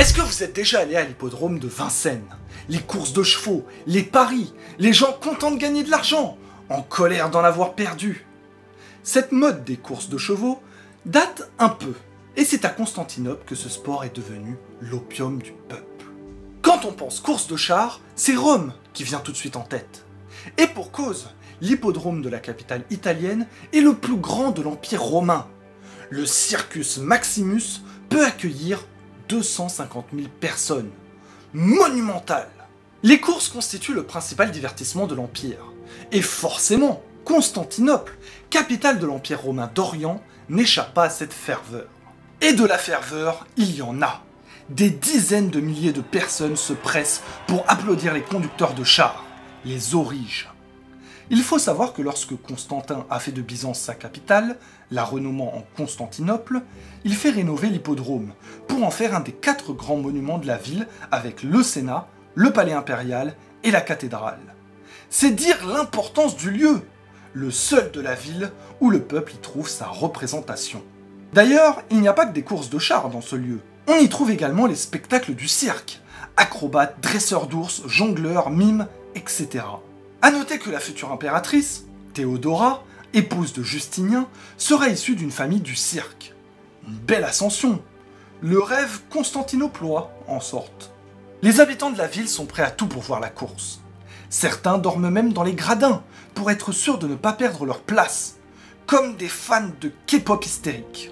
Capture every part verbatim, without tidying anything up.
Est-ce que vous êtes déjà allé à l'hippodrome de Vincennes? Les courses de chevaux, les paris, les gens contents de gagner de l'argent, en colère d'en avoir perdu. Cette mode des courses de chevaux date un peu, et c'est à Constantinople que ce sport est devenu l'opium du peuple. Quand on pense course de chars, c'est Rome qui vient tout de suite en tête. Et pour cause, l'hippodrome de la capitale italienne est le plus grand de l'Empire romain. Le Circus Maximus peut accueillir deux cent cinquante mille personnes. Monumental! Les courses constituent le principal divertissement de l'Empire. Et forcément, Constantinople, capitale de l'Empire romain d'Orient, n'échappe pas à cette ferveur. Et de la ferveur, il y en a. Des dizaines de milliers de personnes se pressent pour applaudir les conducteurs de chars, les auriges. Il faut savoir que lorsque Constantin a fait de Byzance sa capitale, la renommant en Constantinople, il fait rénover l'hippodrome pour en faire un des quatre grands monuments de la ville avec le Sénat, le palais impérial et la cathédrale. C'est dire l'importance du lieu, le seul de la ville où le peuple y trouve sa représentation. D'ailleurs, il n'y a pas que des courses de chars dans ce lieu. On y trouve également les spectacles du cirque, acrobates, dresseurs d'ours, jongleurs, mimes, et cetera. A noter que la future impératrice, Théodora, épouse de Justinien, sera issue d'une famille du cirque. Une belle ascension. Le rêve constantinoplois, en sorte. Les habitants de la ville sont prêts à tout pour voir la course. Certains dorment même dans les gradins, pour être sûrs de ne pas perdre leur place, comme des fans de K-pop hystériques.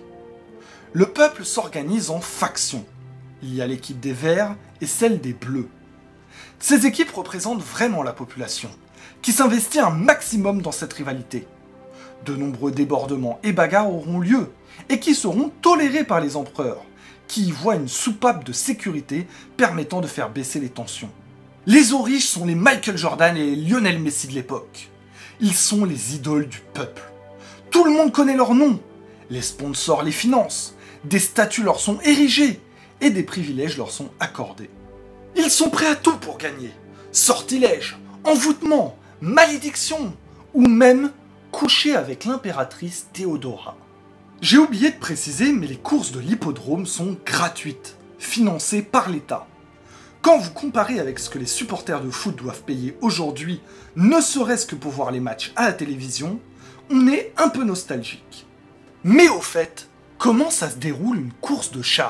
Le peuple s'organise en factions. Il y a l'équipe des Verts et celle des Bleus. Ces équipes représentent vraiment la population, qui s'investit un maximum dans cette rivalité. De nombreux débordements et bagarres auront lieu, et qui seront tolérés par les empereurs, qui y voient une soupape de sécurité permettant de faire baisser les tensions. Les auriges sont les Michael Jordan et les Lionel Messi de l'époque. Ils sont les idoles du peuple. Tout le monde connaît leurs noms. Les sponsors les financent, des statues leur sont érigées, et des privilèges leur sont accordés. Ils sont prêts à tout pour gagner. Sortilèges, envoûtement, malédiction, ou même coucher avec l'impératrice Théodora. J'ai oublié de préciser, mais les courses de l'hippodrome sont gratuites, financées par l'État. Quand vous comparez avec ce que les supporters de foot doivent payer aujourd'hui, ne serait-ce que pour voir les matchs à la télévision, on est un peu nostalgique. Mais au fait, comment ça se déroule une course de chars ?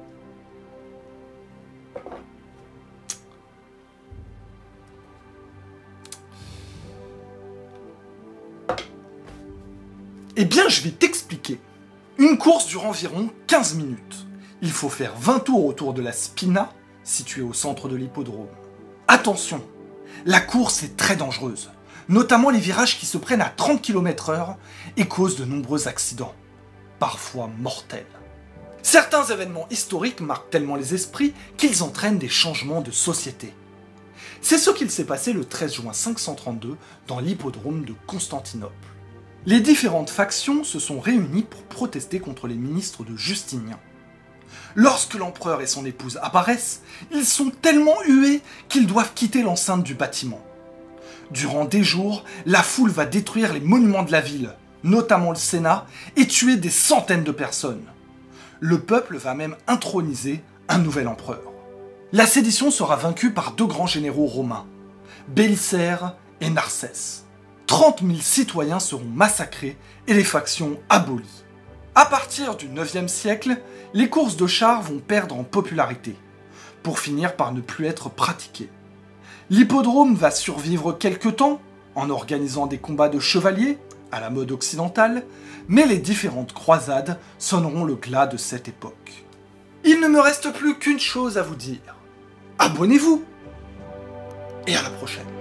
Eh bien, je vais t'expliquer. Une course dure environ quinze minutes. Il faut faire vingt tours autour de la Spina, située au centre de l'hippodrome. Attention, la course est très dangereuse, notamment les virages qui se prennent à trente kilomètres heure et causent de nombreux accidents, parfois mortels. Certains événements historiques marquent tellement les esprits qu'ils entraînent des changements de société. C'est ce qu'il s'est passé le treize juin cinq cent trente-deux dans l'hippodrome de Constantinople. Les différentes factions se sont réunies pour protester contre les ministres de Justinien. Lorsque l'empereur et son épouse apparaissent, ils sont tellement hués qu'ils doivent quitter l'enceinte du bâtiment. Durant des jours, la foule va détruire les monuments de la ville, notamment le Sénat, et tuer des centaines de personnes. Le peuple va même introniser un nouvel empereur. La sédition sera vaincue par deux grands généraux romains, Bélicère et Narcès. trente mille citoyens seront massacrés et les factions abolies. À partir du neuvième siècle, les courses de chars vont perdre en popularité, pour finir par ne plus être pratiquées. L'hippodrome va survivre quelque temps, en organisant des combats de chevaliers, à la mode occidentale, mais les différentes croisades sonneront le glas de cette époque. Il ne me reste plus qu'une chose à vous dire. Abonnez-vous! Et à la prochaine.